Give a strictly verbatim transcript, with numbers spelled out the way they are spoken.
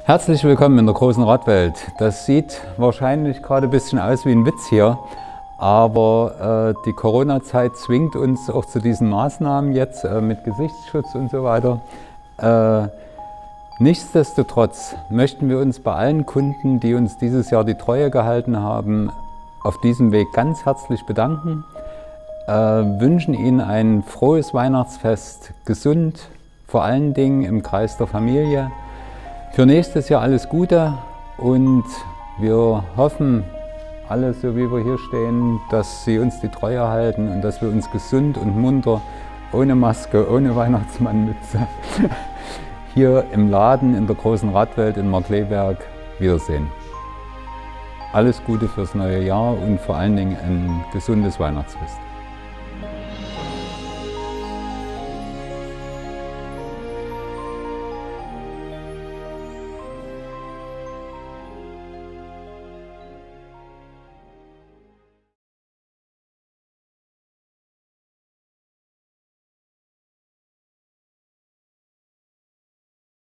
Herzlich willkommen in der großen Radwelt. Das sieht wahrscheinlich gerade ein bisschen aus wie ein Witz hier, aber äh, die Corona-Zeit zwingt uns auch zu diesen Maßnahmen jetzt äh, mit Gesichtsschutz und so weiter. Äh, nichtsdestotrotz möchten wir uns bei allen Kunden, die uns dieses Jahr die Treue gehalten haben, auf diesem Weg ganz herzlich bedanken, äh, wünschen Ihnen ein frohes Weihnachtsfest, gesund, vor allen Dingen im Kreis der Familie. Für nächstes Jahr alles Gute und wir hoffen, alle so wie wir hier stehen, dass Sie uns die Treue halten und dass wir uns gesund und munter, ohne Maske, ohne Weihnachtsmannmütze, hier im Laden in der großen Radwelt in Markleeberg wiedersehen. Alles Gute fürs neue Jahr und vor allen Dingen ein gesundes Weihnachtsfest.